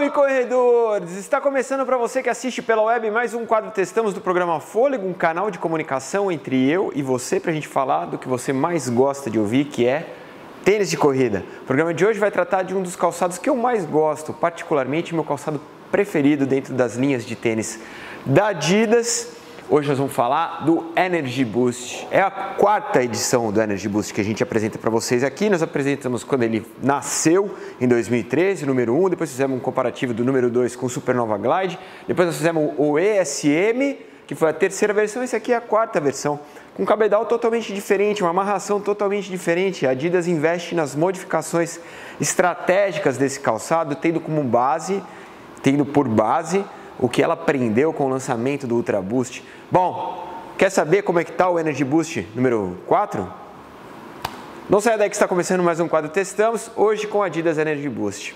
Salve, corredores! Está começando para você que assiste pela web mais um quadro Testamos do programa Fôlego, um canal de comunicação entre eu e você para a gente falar do que você mais gosta de ouvir, que é tênis de corrida. O programa de hoje vai tratar de um dos calçados que eu mais gosto, particularmente meu calçado preferido dentro das linhas de tênis da Adidas. Hoje nós vamos falar do Energy Boost. É a quarta edição do Energy Boost que a gente apresenta para vocês aqui. Nós apresentamos quando ele nasceu, em 2013, o número 1. Depois fizemos um comparativo do número 2 com o Supernova Glide. Depois nós fizemos o ESM, que foi a terceira versão. Esse aqui é a quarta versão, com um cabedal totalmente diferente, uma amarração totalmente diferente. A Adidas investe nas modificações estratégicas desse calçado, tendo por base o que ela aprendeu com o lançamento do Ultra Boost. Bom, quer saber como é que está o Energy Boost número 4? Não saia daí que está começando mais um quadro Testamos, hoje com a Adidas Energy Boost.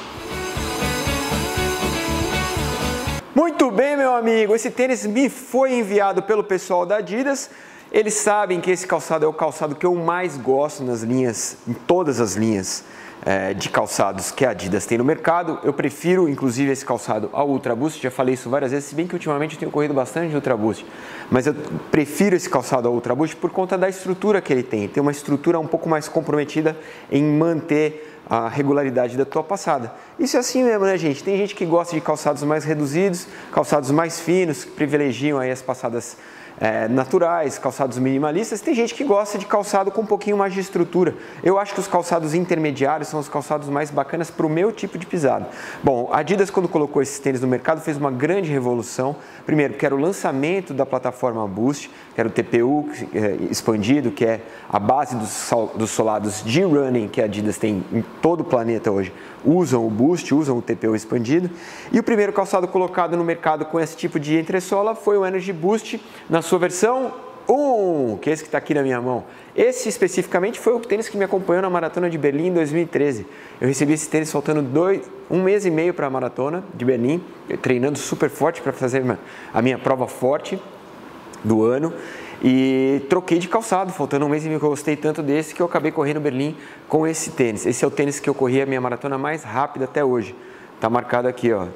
Muito bem, meu amigo, esse tênis me foi enviado pelo pessoal da Adidas. Eles sabem que esse calçado é o calçado que eu mais gosto nas linhas, em todas as linhas de calçados que a Adidas tem no mercado. Eu prefiro inclusive esse calçado ao Ultra Boost, já falei isso várias vezes, se bem que ultimamente eu tenho corrido bastante de Ultra Boost, mas eu prefiro esse calçado ao Ultra Boost por conta da estrutura que ele tem. Tem uma estrutura um pouco mais comprometida em manter a regularidade da tua passada. Isso é assim mesmo, né, gente? Tem gente que gosta de calçados mais reduzidos, calçados mais finos, que privilegiam aí as passadas naturais, calçados minimalistas. Tem gente que gosta de calçado com um pouquinho mais de estrutura. Eu acho que os calçados intermediários são os calçados mais bacanas para o meu tipo de pisada. Bom, a Adidas, quando colocou esses tênis no mercado, fez uma grande revolução. Primeiro, que era o lançamento da plataforma Boost, que era o TPU expandido, que é a base dos solados de running que a Adidas tem em todo o planeta hoje. Usam o Boost, usam o TPU expandido. E o primeiro calçado colocado no mercado com esse tipo de entressola foi o Energy Boost, na sua versão 1, que é esse que está aqui na minha mão. Esse especificamente foi o tênis que me acompanhou na Maratona de Berlim em 2013. Eu recebi esse tênis faltando um mês e meio para a Maratona de Berlim, treinando super forte para fazer a minha prova forte do ano. E troquei de calçado, faltando um mês e meio, que eu gostei tanto desse que eu acabei correndo Berlim com esse tênis. Esse é o tênis que eu corri a minha maratona mais rápida até hoje. Está marcado aqui, ó,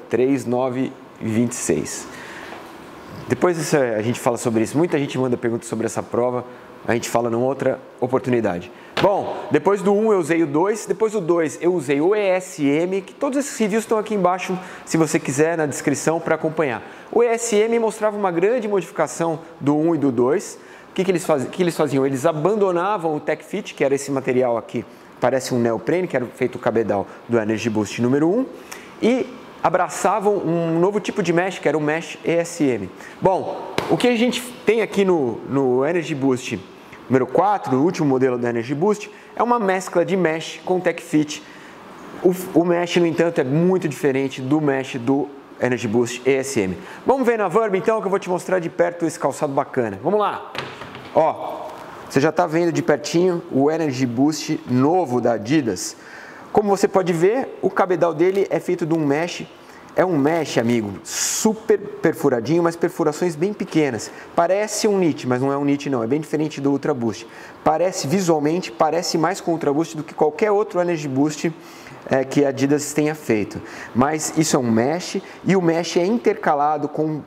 3:9:26. Depois a gente fala sobre isso. Muita gente manda perguntas sobre essa prova. A gente fala numa outra oportunidade. Bom, depois do 1 eu usei o 2. Depois do 2 eu usei o ESM. Que todos esses reviews estão aqui embaixo, se você quiser, na descrição para acompanhar. O ESM mostrava uma grande modificação do 1 e do 2. O que eles faziam? Eles abandonavam o Tech Fit, que era esse material aqui. Parece um neoprene, que era feito o cabedal do Energy Boost número 1. E abraçavam um novo tipo de mesh, que era o mesh ESM. Bom, o que a gente tem aqui no Energy Boost número 4, o último modelo do Energy Boost, é uma mescla de mesh com Tech Fit. O mesh, no entanto, é muito diferente do mesh do Energy Boost ESM. Vamos ver na Vurb, então, que eu vou te mostrar de perto esse calçado bacana. Vamos lá! Ó, você já está vendo de pertinho o Energy Boost novo da Adidas. Como você pode ver, o cabedal dele é feito de um mesh. É um mesh, amigo, super perfuradinho, mas perfurações bem pequenas. Parece um knit, mas não é um knit não, é bem diferente do Ultra Boost. Visualmente, parece mais com o Ultra Boost do que qualquer outro Energy Boost que a Adidas tenha feito. Mas isso é um mesh, e o mesh é intercalado com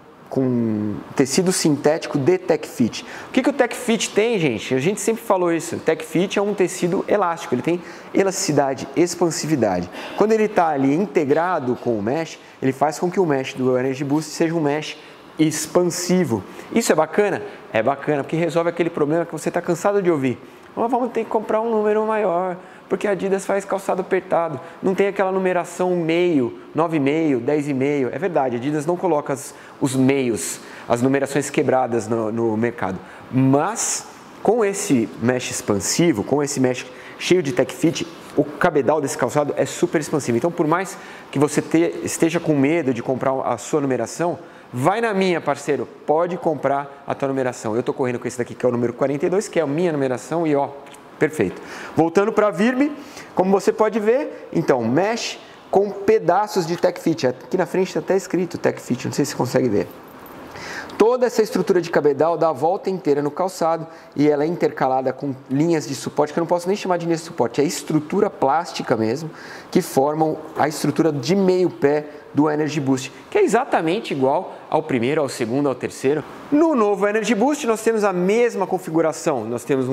tecido sintético de Tech Fit. O que o Tech Fit tem, gente? A gente sempre falou isso. O Tech Fit é um tecido elástico, ele tem elasticidade, expansividade. Quando ele está ali integrado com o mesh, ele faz com que o mesh do Energy Boost seja um mesh expansivo. Isso é bacana? É bacana, porque resolve aquele problema que você está cansado de ouvir. Vamos ter que comprar um número maior, porque a Adidas faz calçado apertado, não tem aquela numeração meio, 9,5, 10,5. É verdade, a Adidas não coloca os meios, as numerações quebradas no mercado. Mas com esse mesh expansivo, com esse mesh cheio de Tech Fit, o cabedal desse calçado é super expansivo. Então, por mais que você esteja com medo de comprar a sua numeração, vai na minha, parceiro, pode comprar a tua numeração. Eu estou correndo com esse daqui, que é o número 42, que é a minha numeração, e ó, perfeito. Voltando para a Vurb, como você pode ver, então, mesh com pedaços de Tech Fit. Aqui na frente está até escrito Tech Fit, não sei se você consegue ver. Toda essa estrutura de cabedal dá a volta inteira no calçado e ela é intercalada com linhas de suporte, que eu não posso nem chamar de linhas de suporte, é estrutura plástica mesmo, que formam a estrutura de meio pé do Energy Boost, que é exatamente igual ao primeiro, ao segundo, ao terceiro. No novo Energy Boost nós temos a mesma configuração, nós temos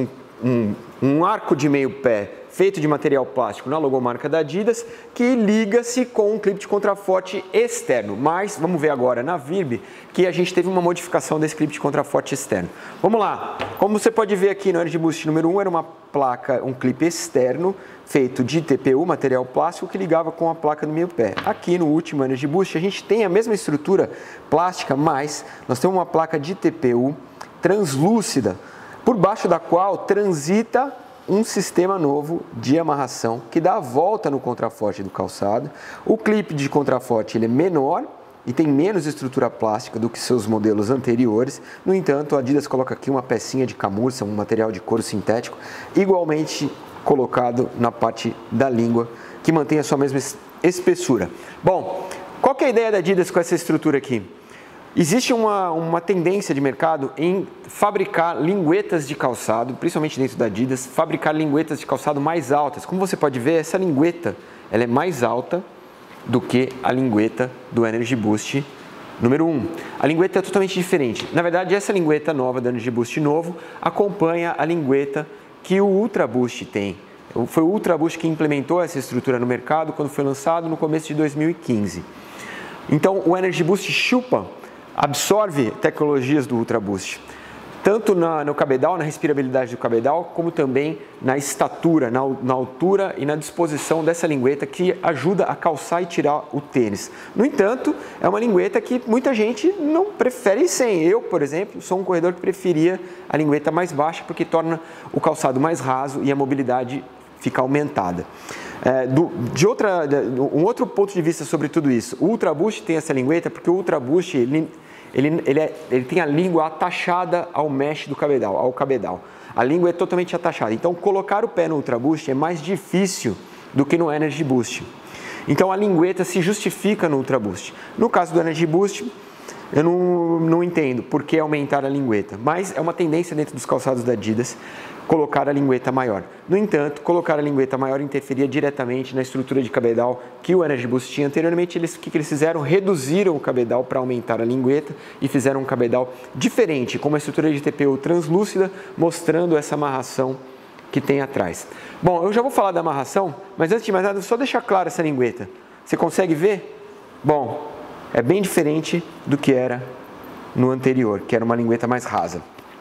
um arco de meio pé feito de material plástico na logomarca da Adidas, que liga-se com um clipe de contraforte externo. Mas vamos ver agora na Virb que a gente teve uma modificação desse clipe de contraforte externo. Vamos lá, como você pode ver aqui no Energy Boost número 1, era uma placa, um clipe externo feito de TPU, material plástico, que ligava com a placa do meio pé. Aqui no último Energy Boost a gente tem a mesma estrutura plástica, mas nós temos uma placa de TPU translúcida, por baixo da qual transita um sistema novo de amarração que dá a volta no contraforte do calçado. O clipe de contraforte ele é menor e tem menos estrutura plástica do que seus modelos anteriores. No entanto, a Adidas coloca aqui uma pecinha de camurça, um material de couro sintético, igualmente colocado na parte da língua, que mantém a sua mesma espessura. Bom, qual que é a ideia da Adidas com essa estrutura aqui? Existe uma tendência de mercado em fabricar linguetas de calçado, principalmente dentro da Adidas, fabricar linguetas de calçado mais altas. Como você pode ver, essa lingueta ela é mais alta do que a lingueta do Energy Boost número 1. A lingueta é totalmente diferente. Na verdade, essa lingueta nova do Energy Boost novo acompanha a lingueta que o Ultra Boost tem. Foi o Ultra Boost que implementou essa estrutura no mercado quando foi lançado no começo de 2015. Então, o Energy Boost absorve tecnologias do Ultra Boost, tanto no cabedal, na respirabilidade do cabedal, como também na estatura, na altura e na disposição dessa lingueta que ajuda a calçar e tirar o tênis. No entanto, é uma lingueta que muita gente não prefere sem. Eu, por exemplo, sou um corredor que preferia a lingueta mais baixa porque torna o calçado mais raso e a mobilidade fica aumentada. Um outro ponto de vista sobre tudo isso, o Ultra Boost tem essa lingueta porque o Ultra Boost ele tem a língua atachada ao mesh do cabedal, ao cabedal. A língua é totalmente atachada, então colocar o pé no Ultra Boost é mais difícil do que no Energy Boost. Então a lingueta se justifica no Ultra Boost. No caso do Energy Boost, eu não entendo por que aumentar a lingueta, mas é uma tendência dentro dos calçados da Adidas colocar a lingueta maior. No entanto, colocar a lingueta maior interferia diretamente na estrutura de cabedal que o Energy Boost tinha anteriormente. O que eles fizeram? Reduziram o cabedal para aumentar a lingueta e fizeram um cabedal diferente, com uma estrutura de TPU translúcida, mostrando essa amarração que tem atrás. Bom, eu já vou falar da amarração, mas antes de mais nada, só deixar clara essa lingueta. Você consegue ver? Bom, é bem diferente do que era no anterior, que era uma lingueta mais rasa.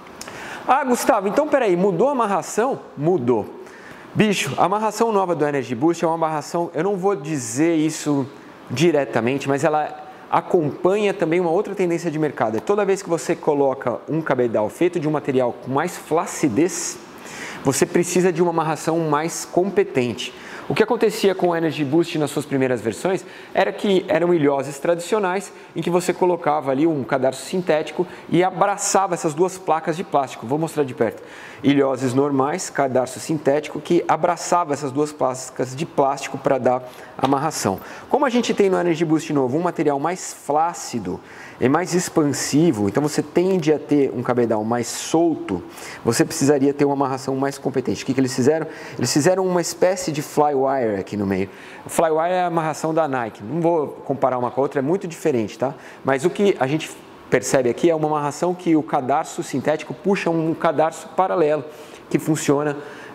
Ah, Gustavo, então peraí, mudou a amarração? Mudou. Bicho, a amarração nova do Energy Boost é uma amarração, eu não vou dizer isso diretamente, mas ela acompanha também uma outra tendência de mercado. Toda vez que você coloca um cabedal feito de um material com mais flacidez, você precisa de uma amarração mais competente. O que acontecia com o Energy Boost nas suas primeiras versões era que eram ilhoses tradicionais em que você colocava ali um cadarço sintético e abraçava essas duas placas de plástico. Vou mostrar de perto. Ilhoses normais, cadarço sintético que abraçava essas duas placas de plástico para dar amarração. Como a gente tem no Energy Boost novo um material mais flácido, é mais expansivo, então você tende a ter um cabedal mais solto, você precisaria ter uma amarração mais competente. O que eles fizeram? Eles fizeram uma espécie de flywire aqui no meio. O flywire é a amarração da Nike, não vou comparar uma com a outra, é muito diferente, tá? Mas o que a gente percebe aqui é uma amarração que o cadarço sintético puxa um cadarço paralelo, que funciona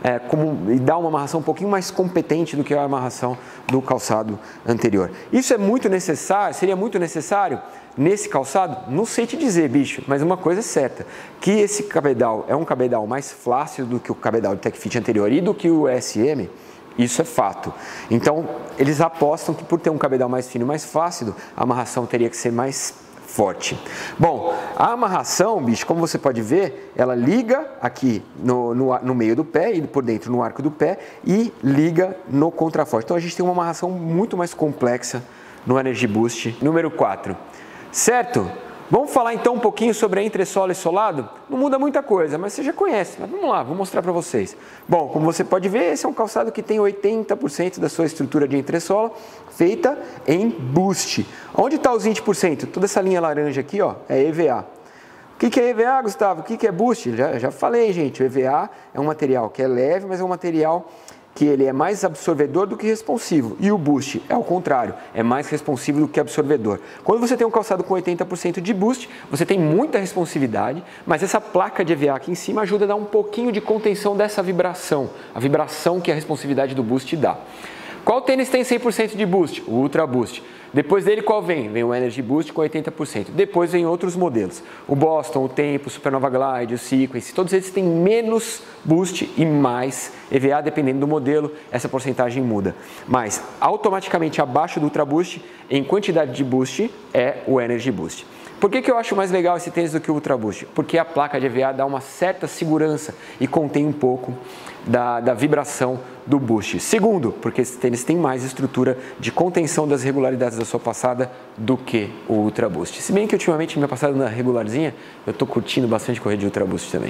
e dá uma amarração um pouquinho mais competente do que a amarração do calçado anterior. Isso é muito necessário, seria muito necessário nesse calçado? Não sei te dizer, bicho, mas uma coisa é certa, que esse cabedal é um cabedal mais flácido do que o cabedal de Tech Fit anterior e do que o ESM, isso é fato. Então, eles apostam que por ter um cabedal mais fino e mais flácido, a amarração teria que ser mais forte. Bom, a amarração, bicho, como você pode ver, ela liga aqui no meio do pé e por dentro no arco do pé e liga no contraforte. Então a gente tem uma amarração muito mais complexa no Energy Boost número 4. Certo? Vamos falar então um pouquinho sobre a entressola e solado? Não muda muita coisa, mas você já conhece. Mas vamos lá, vou mostrar para vocês. Bom, como você pode ver, esse é um calçado que tem 80% da sua estrutura de entressola feita em Boost. Onde está os 20%? Toda essa linha laranja aqui, ó, é EVA. O que é EVA, Gustavo? O que é Boost? Já falei, gente. O EVA é um material que é leve, mas é um material que ele é mais absorvedor do que responsivo. E o Boost é o contrário, é mais responsivo do que absorvedor. Quando você tem um calçado com 80% de Boost, você tem muita responsividade, mas essa placa de EVA aqui em cima ajuda a dar um pouquinho de contenção dessa vibração, a vibração que a responsividade do Boost dá. Qual tênis tem 100% de Boost? O Ultra Boost. Depois dele qual vem? Vem o Energy Boost com 80%. Depois vem outros modelos. O Boston, o Tempo, o Supernova Glide, o Sequence, todos eles têm menos Boost e mais EVA, dependendo do modelo, essa porcentagem muda. Mas automaticamente abaixo do Ultra Boost, em quantidade de Boost, é o Energy Boost. Por que eu acho mais legal esse tênis do que o Ultra Boost? Porque a placa de EVA dá uma certa segurança e contém um pouco da vibração do Boost. Segundo, porque esse tênis tem mais estrutura de contenção das irregularidades da sua passada do que o Ultra Boost. Se bem que ultimamente minha passada na regularzinha, eu estou curtindo bastante correr de Ultra Boost também.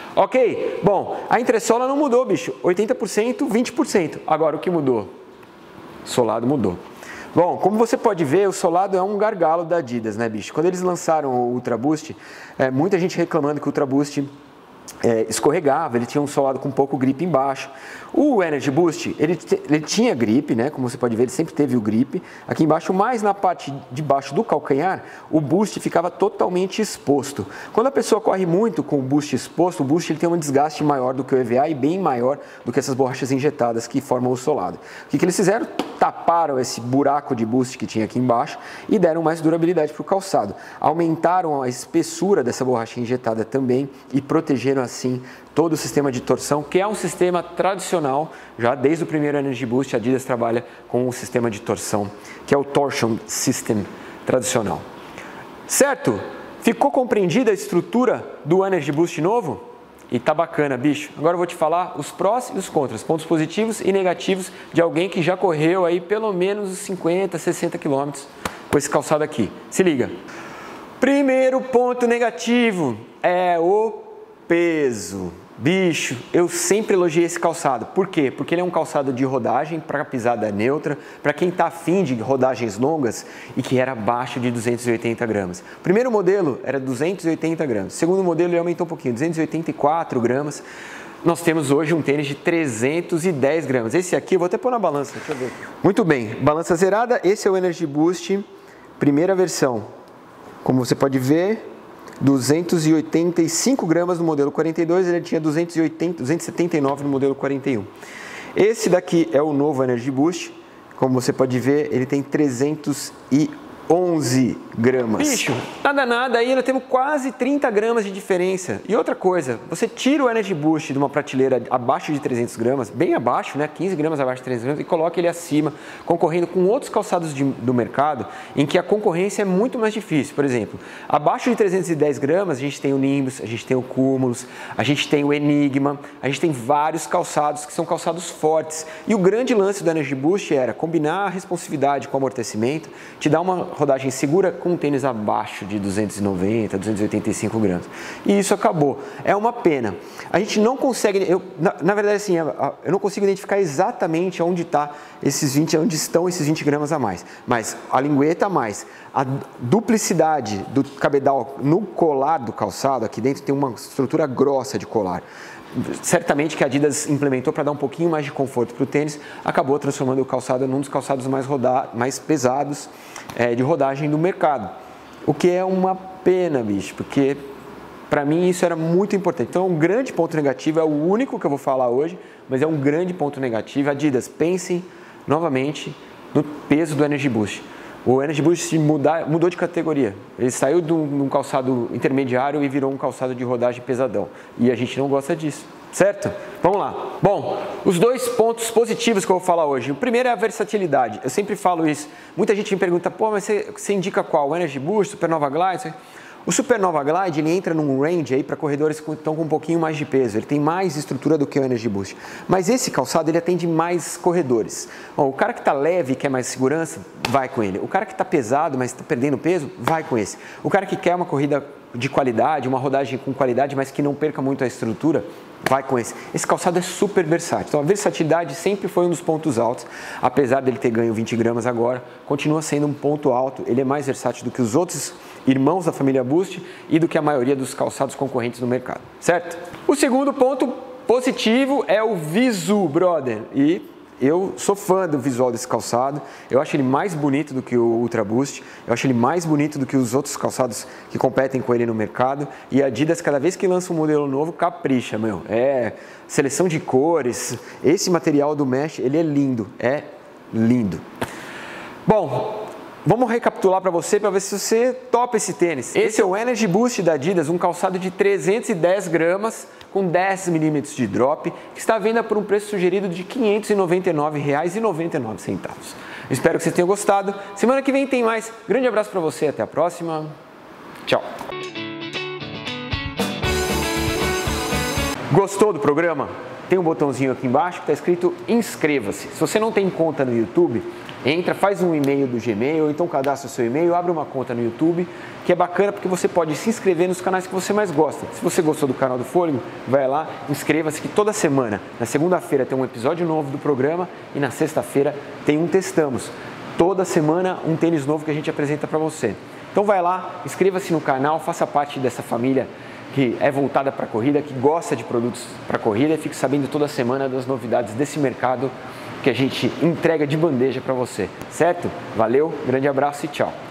Ok, bom, a entressola não mudou, bicho, 80%, 20%. Agora o que mudou? Solado mudou. Bom, como você pode ver, o solado é um gargalo da Adidas, né, bicho? Quando eles lançaram o Ultra Boost, muita gente reclamando que o Ultra Boost escorregava, ele tinha um solado com pouco grip embaixo. O Energy Boost, ele tinha grip, né? Como você pode ver, ele sempre teve o grip aqui embaixo, mas na parte de baixo do calcanhar, o Boost ficava totalmente exposto. Quando a pessoa corre muito com o Boost exposto, o Boost ele tem um desgaste maior do que o EVA e bem maior do que essas borrachas injetadas que formam o solado. O que eles fizeram? Taparam esse buraco de Boost que tinha aqui embaixo e deram mais durabilidade para o calçado. Aumentaram a espessura dessa borracha injetada também e protegeram assim todo o sistema de torção, que é um sistema tradicional, já desde o primeiro Energy Boost, a Adidas trabalha com um sistema de torção, que é o Torsion System tradicional. Certo? Ficou compreendida a estrutura do Energy Boost novo? E tá bacana, bicho. Agora eu vou te falar os prós e os contras, pontos positivos e negativos de alguém que já correu aí pelo menos 50, 60 quilômetros com esse calçado aqui. Se liga. Primeiro ponto negativo é o peso. Bicho, eu sempre elogiei esse calçado. Por quê? Porque ele é um calçado de rodagem para pisada neutra, para quem está afim de rodagens longas e que era abaixo de 280 gramas. O primeiro modelo era 280 gramas. O segundo modelo ele aumentou um pouquinho, 284 gramas. Nós temos hoje um tênis de 310 gramas. Esse aqui, eu vou até pôr na balança, deixa eu ver. Muito bem, balança zerada. Esse é o Energy Boost, primeira versão. Como você pode ver, 285 gramas no modelo 42, ele tinha 279 no modelo 41. Esse daqui é o novo Energy Boost, como você pode ver, ele tem 311 gramas. Bicho, nada, aí nós temos quase 30 gramas de diferença. E outra coisa, você tira o Energy Boost de uma prateleira abaixo de 300 gramas, bem abaixo, né, 15 gramas abaixo de 300 gramas, e coloca ele acima, concorrendo com outros calçados do mercado, em que a concorrência é muito mais difícil. Por exemplo, abaixo de 310 gramas, a gente tem o Nimbus, a gente tem o Cumulus, a gente tem o Enigma, a gente tem vários calçados que são calçados fortes. E o grande lance do Energy Boost era combinar a responsividade com o amortecimento, te dar uma rodagem segura com um tênis abaixo de 290, 285 gramas. E isso acabou. É uma pena. A gente não consegue, na verdade assim, eu não consigo identificar exatamente onde estão esses 20 gramas a mais. Mas a lingueta a mais, a duplicidade do cabedal no colar do calçado, aqui dentro tem uma estrutura grossa de colar. Certamente que a Adidas implementou para dar um pouquinho mais de conforto para o tênis, acabou transformando o calçado num dos calçados mais pesados de rodagem do mercado. O que é uma pena, bicho, porque para mim isso era muito importante. Então, um grande ponto negativo, é o único que eu vou falar hoje, mas é um grande ponto negativo. Adidas, pensem novamente no peso do Energy Boost. O Energy Boost mudou de categoria. Ele saiu de um calçado intermediário e virou um calçado de rodagem pesadão. E a gente não gosta disso, certo? Vamos lá. Bom, os dois pontos positivos que eu vou falar hoje. O primeiro é a versatilidade. Eu sempre falo isso. Muita gente me pergunta, pô, mas você indica qual? O Energy Boost, Supernova Glide? O Supernova Glide ele entra num range aí para corredores que estão com um pouquinho mais de peso, ele tem mais estrutura do que o Energy Boost. Mas esse calçado ele atende mais corredores. Bom, o cara que está leve e quer mais segurança, vai com ele. O cara que está pesado, mas está perdendo peso, vai com esse. O cara que quer uma corrida de qualidade, uma rodagem com qualidade, mas que não perca muito a estrutura, vai com esse. Esse calçado é super versátil. Então a versatilidade sempre foi um dos pontos altos, apesar dele ter ganho 20 gramas agora, continua sendo um ponto alto. Ele é mais versátil do que os outros irmãos da família Boost e do que a maioria dos calçados concorrentes no mercado, certo? O segundo ponto positivo é o visu, brother. E eu sou fã do visual desse calçado, eu acho ele mais bonito do que o Ultra Boost, eu acho ele mais bonito do que os outros calçados que competem com ele no mercado, e a Adidas cada vez que lança um modelo novo capricha, meu, é seleção de cores, esse material do mesh, ele é lindo, é lindo. Bom, vamos recapitular para você ver se você topa esse tênis. Esse é o Energy Boost da Adidas, um calçado de 310 gramas com 10 milímetros de drop, que está à venda por um preço sugerido de R$ 599,99. Espero que você tenha gostado. Semana que vem tem mais. Grande abraço para você, até a próxima. Tchau. Gostou do programa? Tem um botãozinho aqui embaixo que está escrito inscreva-se. Se você não tem conta no YouTube, entra, faz um e-mail do Gmail, ou então cadastra o seu e-mail, abre uma conta no YouTube, que é bacana porque você pode se inscrever nos canais que você mais gosta. Se você gostou do canal do Fôlego, vai lá, inscreva-se, que toda semana, na segunda-feira tem um episódio novo do programa e na sexta-feira tem um Testamos. Toda semana um tênis novo que a gente apresenta para você. Então vai lá, inscreva-se no canal, faça parte dessa família que é voltada para a corrida, que gosta de produtos para corrida e fique sabendo toda semana das novidades desse mercado que a gente entrega de bandeja para você, certo? Valeu, grande abraço e tchau!